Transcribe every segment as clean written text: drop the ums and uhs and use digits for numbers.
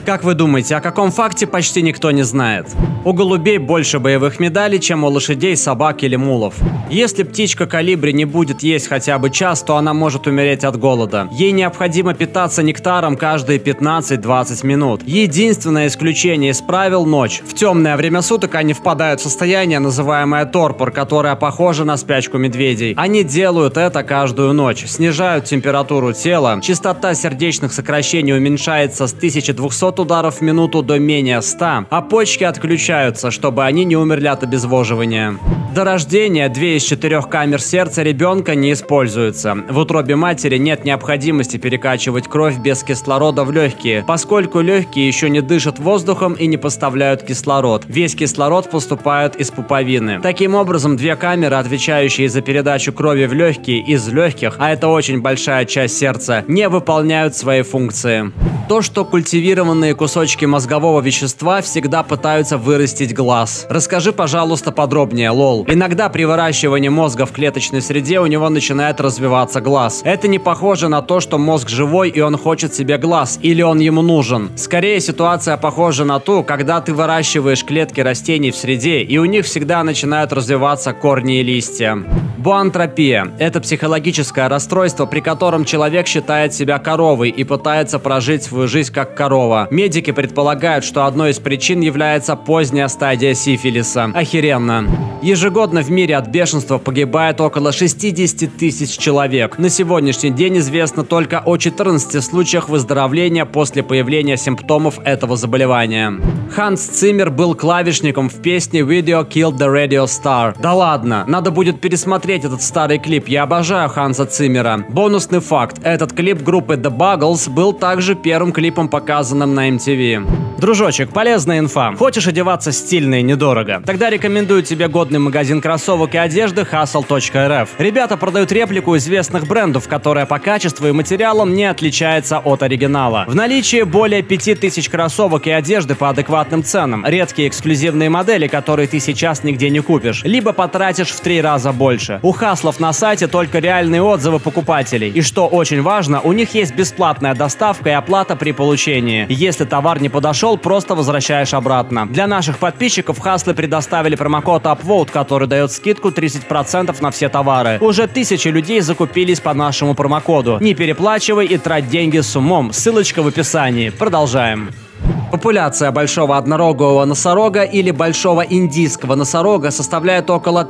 Как вы думаете, о каком факте почти никто не знает? У голубей больше боевых медалей, чем у лошадей, собак или мулов. Если птичка колибри не будет есть хотя бы час, то она может умереть от голода. Ей необходимо питаться нектаром каждые 15-20 минут. Единственное исключение из правил – ночь. В темное время суток они впадают в состояние, называемое торпор, которое похоже на спячку медведей. Они делают это каждую ночь, снижают температуру тела, частота сердечных сокращений уменьшается с 1200 ударов в минуту до менее 100, а почки отключаются, чтобы они не умерли от обезвоживания. До рождения 2 из 4 камер сердца ребенка не используются. В утробе матери нет необходимости перекачивать кровь без кислорода в легкие, поскольку легкие еще не дышат воздухом и не поставляют кислород. Весь кислород поступает из пуповины. Таким образом, 2 камеры, отвечающие за передачу крови в легкие из легких, а это очень большая часть сердца, не выполняют свои функции. То, что культивированные кусочки мозгового вещества всегда пытаются вырастить глаз. Расскажи, пожалуйста, подробнее, лол. Иногда при выращивании мозга в клеточной среде у него начинает развиваться глаз. Это не похоже на то, что мозг живой и он хочет себе глаз, или он ему нужен. Скорее, ситуация похожа на ту, когда ты выращиваешь клетки растений в среде, и у них всегда начинают развиваться корни и листья. Буантропия – это психологическое расстройство, при котором человек считает себя коровой и пытается прожить свою жизнь как корова. Медики предполагают, что одной из причин является поздняя стадия сифилиса. Охеренно. Ежегодно в мире от бешенства погибает около 60 тысяч человек. На сегодняшний день известно только о 14 случаях выздоровления после появления симптомов этого заболевания. Ханс Циммер был клавишником в песне «Video Killed the Radio Star». Да ладно, надо будет пересмотреть этот старый клип, я обожаю Ханса Циммера. Бонусный факт, этот клип группы The Buggles был также первым клипом, показанным на MTV. Дружочек, полезная инфа. Хочешь одеваться стильно и недорого? Тогда рекомендую тебе годный магазин кроссовок и одежды hustle.rf. Ребята продают реплику известных брендов, которая по качеству и материалам не отличается от оригинала. В наличии более 5000 кроссовок и одежды по адекватным ценам. Редкие эксклюзивные модели, которые ты сейчас нигде не купишь. Либо потратишь в 3 раза больше. У хаслов на сайте только реальные отзывы покупателей. И что очень важно, у них есть бесплатная доставка и оплата при получении. Если товар не подошел, просто возвращаешь обратно. Для наших подписчиков хаслы предоставили промокод UPVOTE, который дает скидку 30% на все товары. Уже 1000 людей закупились по нашему промокоду. Не переплачивай и трать деньги с умом. Ссылочка в описании. Продолжаем. Популяция большого однорогового носорога или большого индийского носорога составляет около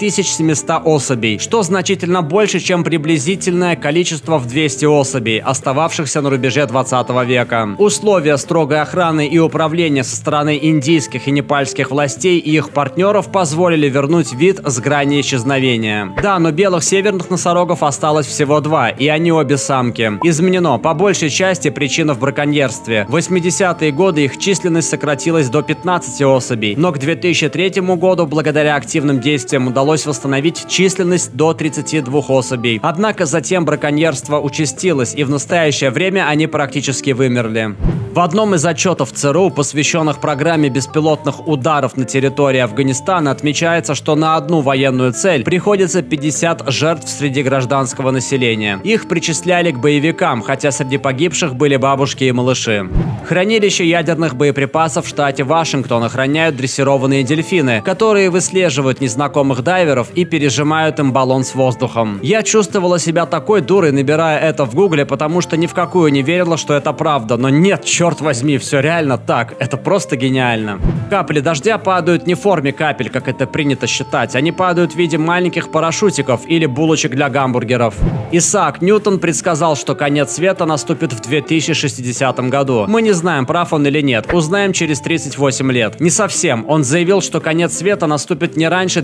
3700 особей, что значительно больше, чем приблизительное количество в 200 особей, остававшихся на рубеже 20 века. Условия строгой охраны и управления со стороны индийских и непальских властей и их партнеров позволили вернуть вид с грани исчезновения. Да, но белых северных носорогов осталось всего 2, и они обе самки. Изменено по большей части причина в браконьерстве. В 80-е годы их численность сократилась до 15 особей, но к 2003 году благодаря активным действиям удалось восстановить численность до 32 особей. Однако затем браконьерство участилось, и в настоящее время они практически вымерли. В одном из отчетов ЦРУ, посвященных программе беспилотных ударов на территории Афганистана, отмечается, что на одну военную цель приходится 50 жертв среди гражданского населения. Их причисляли к боевикам, хотя среди погибших были бабушки и малыши. Хранилище ядерных боеприпасов в штате Вашингтон охраняют дрессированные дельфины, которые выслеживают незнакомых дайверов и пережимают им баллон с воздухом. Я чувствовала себя такой дурой, набирая это в гугле, потому что ни в какую не верила, что это правда. Но нет, черт возьми, все реально так. Это просто гениально. Капли дождя падают не в форме капель, как это принято считать. Они падают в виде маленьких парашютиков или булочек для гамбургеров. Исаак Ньютон предсказал, что конец света наступит в 2060 году. Мы не знаем, прав он или нет. Узнаем через 38 лет. Не совсем. Он заявил, что конец света наступит не раньше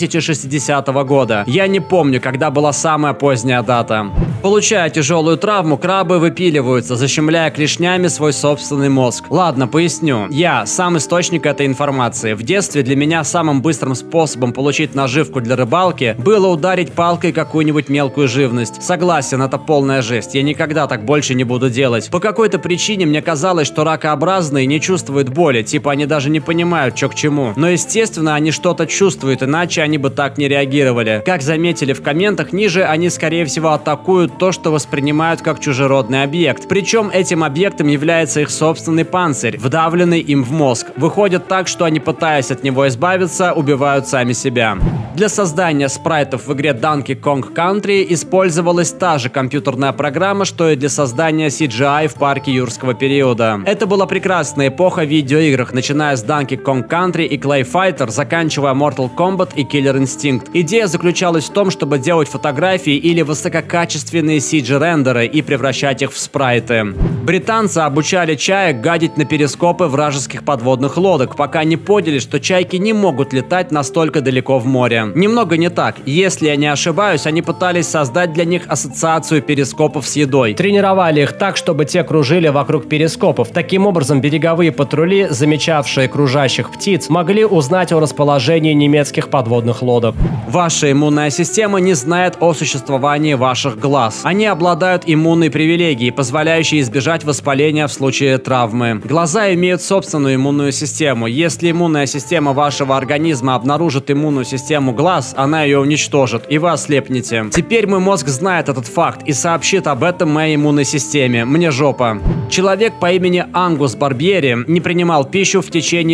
2060 года. Я не помню, когда была самая поздняя дата. Получая тяжелую травму, крабы выпиливаются, защемляя клешнями свой собственный мозг. Ладно, поясню. Я сам источник этой информации. В детстве для меня самым быстрым способом получить наживку для рыбалки было ударить палкой какую-нибудь мелкую живность. Согласен, это полная жесть. Я никогда так больше не буду делать. По какой-то причине мне казалось, что ракообразные разные, не чувствуют боли, типа они даже не понимают, что к чему. Но естественно, они что-то чувствуют, иначе они бы так не реагировали. Как заметили в комментах ниже, они скорее всего атакуют то, что воспринимают как чужеродный объект. Причем этим объектом является их собственный панцирь, вдавленный им в мозг. Выходит так, что они, пытаясь от него избавиться, убивают сами себя. Для создания спрайтов в игре Donkey Kong Country использовалась та же компьютерная программа, что и для создания CGI в парке юрского периода. Это была прекрасная эпоха в видеоиграх, начиная с Donkey Kong Country и Clay Fighter, заканчивая Mortal Kombat и Killer Instinct. Идея заключалась в том, чтобы делать фотографии или высококачественные CG-рендеры и превращать их в спрайты. Британцы обучали чаек гадить на перископы вражеских подводных лодок, пока не поняли, что чайки не могут летать настолько далеко в море. Немного не так. Если я не ошибаюсь, они пытались создать для них ассоциацию перископов с едой. Тренировали их так, чтобы те кружили вокруг перископов. Таким образом, береговые патрули, замечавшие кружащих птиц, могли узнать о расположении немецких подводных лодок. Ваша иммунная система не знает о существовании ваших глаз. Они обладают иммунной привилегией, позволяющей избежать воспаления в случае травмы. Глаза имеют собственную иммунную систему. Если иммунная система вашего организма обнаружит иммунную систему глаз, она ее уничтожит, и вы ослепнете. Теперь мой мозг знает этот факт и сообщит об этом моей иммунной системе. Мне жопа. Человек по имени Ангус Барбьери не принимал пищу в течение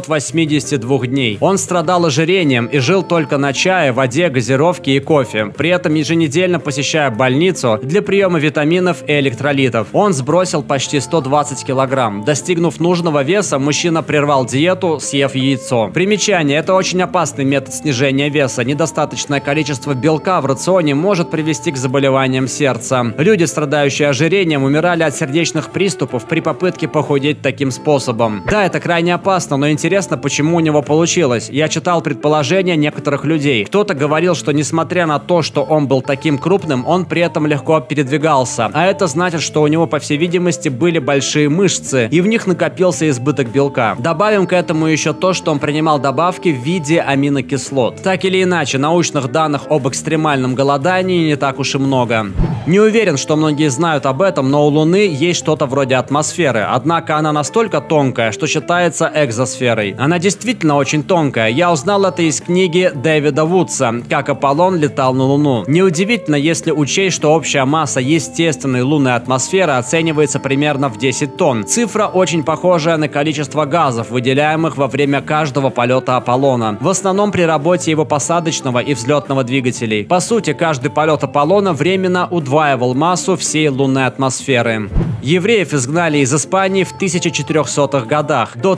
382 дней. Он страдал ожирением и жил только на чае, воде, газировке и кофе. При этом еженедельно посещая больницу для приема витаминов и электролитов. Он сбросил почти 120 килограмм. Достигнув нужного веса, мужчина прервал диету, съев яйцо. Примечание: это очень опасный метод снижения веса. Недостаточное количество белка в рационе может привести к заболеваниям сердца. Люди, страдающие ожирением, умирали от сердечных приступов при попытке похудеть таким способом. Да, это крайне опасно, но интересно, почему у него получилось. Я читал предположения некоторых людей. Кто-то говорил, что несмотря на то, что он был таким крупным, он при этом легко передвигался. А это значит, что у него, по всей видимости, были большие мышцы, и в них накопился избыток белка. Добавим к этому еще то, что он принимал добавки в виде аминокислот. Так или иначе, научных данных об экстремальном голодании не так уж и много. Не уверен, что многие знают об этом, но у Луны есть что-то вроде атмосферы, однако она настолько тонкая, что считается экзосферой. Она действительно очень тонкая. Я узнал это из книги Дэвида Вудса «Как Аполлон летал на Луну». Неудивительно, если учесть, что общая масса естественной лунной атмосферы оценивается примерно в 10 тонн. Цифра очень похожая на количество газов, выделяемых во время каждого полета Аполлона, в основном при работе его посадочного и взлетного двигателей. По сути, каждый полет Аполлона временно удваивал массу всей лунной атмосферы. Евреев изгнали из Испании в 1400-х годах. До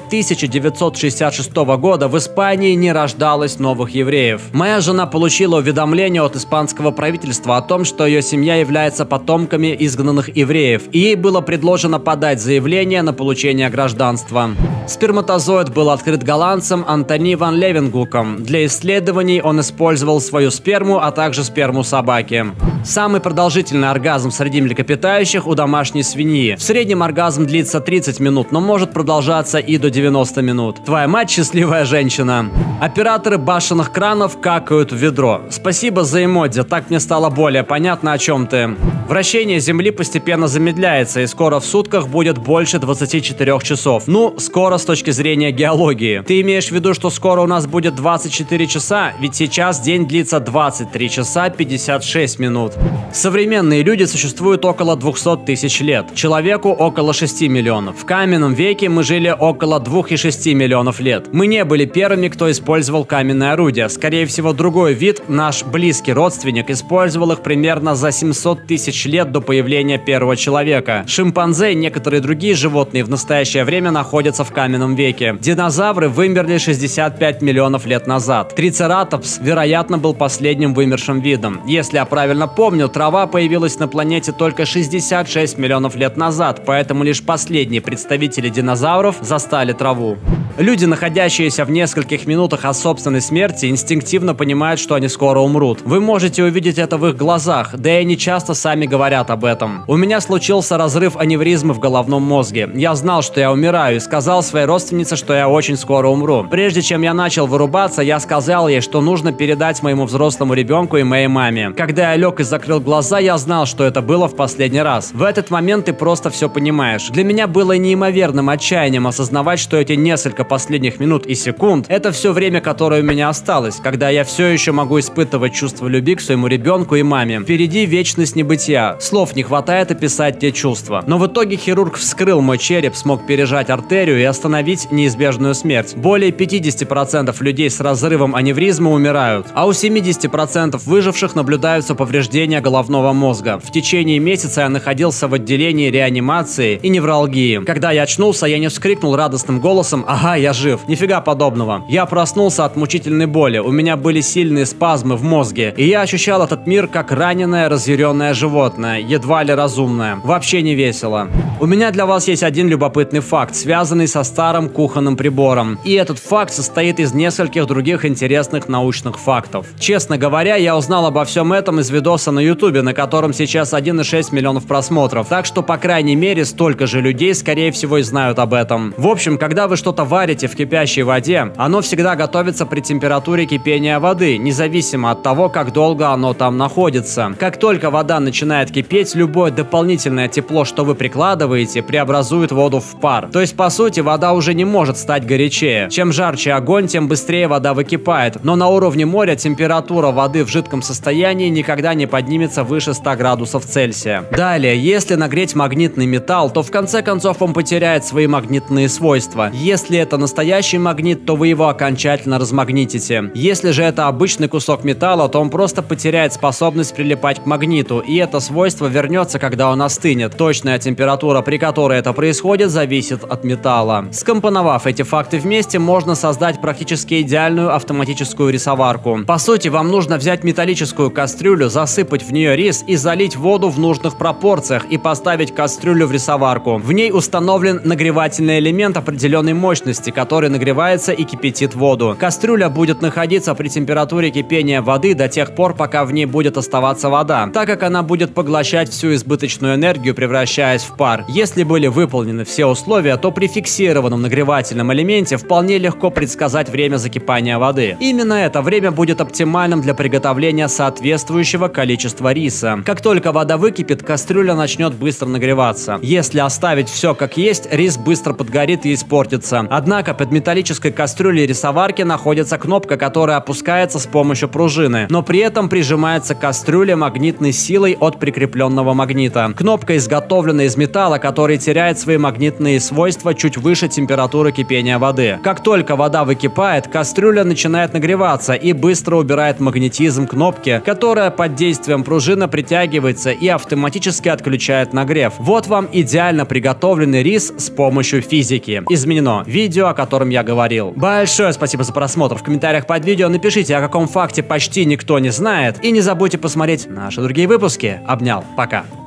1966 года в Испании не рождалось новых евреев. Моя жена получила уведомление от испанского правительства о том, что ее семья является потомками изгнанных евреев, и ей было предложено подать заявление на получение гражданства. Сперматозоид был открыт голландцем Антони ван Левенгуком. Для исследований он использовал свою сперму, а также сперму собаки. Самый продолжительный оргазм среди млекопитающих у домашней свиньи. В среднем оргазм длится 30 минут, но может продолжаться и до 90 минут. Твоя мать счастливая женщина. Операторы башенных кранов какают в ведро. Спасибо за эмодзи, так мне стало более понятно, о чем ты. Вращение Земли постепенно замедляется, и скоро в сутках будет больше 24 часов. Ну, скоро с точки зрения геологии. Ты имеешь в виду, что скоро у нас будет 24 часа? Ведь сейчас день длится 23 часа 56 минут. Современные люди существуют около 200 тысяч лет. Человеку около 6 миллионов. В каменном веке мы жили около 2,6 миллионов лет. Мы не были первыми, кто использовал каменные орудия. Скорее всего, другой вид, наш близкий родственник, использовал их примерно за 700 тысяч лет до появления первого человека. Шимпанзе и некоторые другие животные в настоящее время находятся в каменном веке. Динозавры вымерли 65 миллионов лет назад. Трицератопс, вероятно, был последним вымершим видом. Если я правильно помню, трава появилась на планете только 66 миллионов лет назад, поэтому лишь последние представители динозавров застали траву. Люди, находящиеся в нескольких минутах от собственной смерти, инстинктивно понимают, что они скоро умрут. Вы можете увидеть это в их глазах, да и они часто сами говорят об этом. У меня случился разрыв аневризмы в головном мозге. Я знал, что я умираю, и сказал своей родственнице, что я очень скоро умру. Прежде чем я начал вырубаться, я сказал ей, что нужно передать моему взрослому ребенку и моей маме. Когда я лег и закрыл глаза, я знал, что это было в последний раз. В этот момент ты просто просто все понимаешь. Для меня было неимоверным отчаянием осознавать, что эти несколько последних минут и секунд — это все время, которое у меня осталось, когда я все еще могу испытывать чувство любви к своему ребенку и маме. Впереди вечность небытия. Слов не хватает описать те чувства. Но в итоге хирург вскрыл мой череп, смог пережать артерию и остановить неизбежную смерть. Более 50% людей с разрывом аневризмы умирают, а у 70% выживших наблюдаются повреждения головного мозга. В течение месяца я находился в отделении реанимации и невралгии. Когда я очнулся, я не вскрикнул радостным голосом: «Ага, я жив». Нифига подобного. Я проснулся от мучительной боли, у меня были сильные спазмы в мозге, и я ощущал этот мир как раненое, разъяренное животное, едва ли разумное. Вообще не весело. У меня для вас есть один любопытный факт, связанный со старым кухонным прибором. И этот факт состоит из нескольких других интересных научных фактов. Честно говоря, я узнал обо всем этом из видоса на YouTube, на котором сейчас 1,6 миллионов просмотров. Так что, по крайней мере, столько же людей, скорее всего, и знают об этом. В общем, когда вы что-то варите в кипящей воде, оно всегда готовится при температуре кипения воды, независимо от того, как долго оно там находится. Как только вода начинает кипеть, любое дополнительное тепло, что вы прикладываете, преобразует воду в пар. То есть, по сути, вода уже не может стать горячее. Чем жарче огонь, тем быстрее вода выкипает. Но на уровне моря температура воды в жидком состоянии никогда не поднимется выше 100 градусов Цельсия. Далее, если нагреть магнитный металл, то в конце концов он потеряет свои магнитные свойства. Если это настоящий магнит, то вы его окончательно размагнитите. Если же это обычный кусок металла, то он просто потеряет способность прилипать к магниту, и это свойство вернется, когда он остынет. Точная температура, при которой это происходит, зависит от металла. Скомпоновав эти факты вместе, можно создать практически идеальную автоматическую рисоварку. По сути, вам нужно взять металлическую кастрюлю, засыпать в нее рис и залить воду в нужных пропорциях и поставить кастрюлю в рисоварку. В ней установлен нагревательный элемент определенной мощности, который нагревается и кипятит воду. Кастрюля будет находиться при температуре кипения воды до тех пор, пока в ней будет оставаться вода, так как она будет поглощать всю избыточную энергию, превращаясь в пар. Если были выполнены все условия, то при фиксированном нагревательном элементе вполне легко предсказать время закипания воды. Именно это время будет оптимальным для приготовления соответствующего количества риса. Как только вода выкипит, кастрюля начнет быстро нагреваться. Если оставить все как есть, рис быстро подгорит и испортится. Однако под металлической кастрюлей рисоварки находится кнопка, которая опускается с помощью пружины, но при этом прижимается к кастрюле магнитной силой от прикрепленного магнита. Кнопка изготовлена из металла, который теряет свои магнитные свойства чуть выше температуры кипения воды. Как только вода выкипает, кастрюля начинает нагреваться и быстро убирает магнетизм кнопки, которая под действием пружины притягивается и автоматически отключает нагрев. Вот вам идеально приготовленный рис с помощью физики. Изменено видео, о котором я говорил. Большое спасибо за просмотр. В комментариях под видео напишите, о каком факте почти никто не знает. И не забудьте посмотреть наши другие выпуски. Обнял. Пока.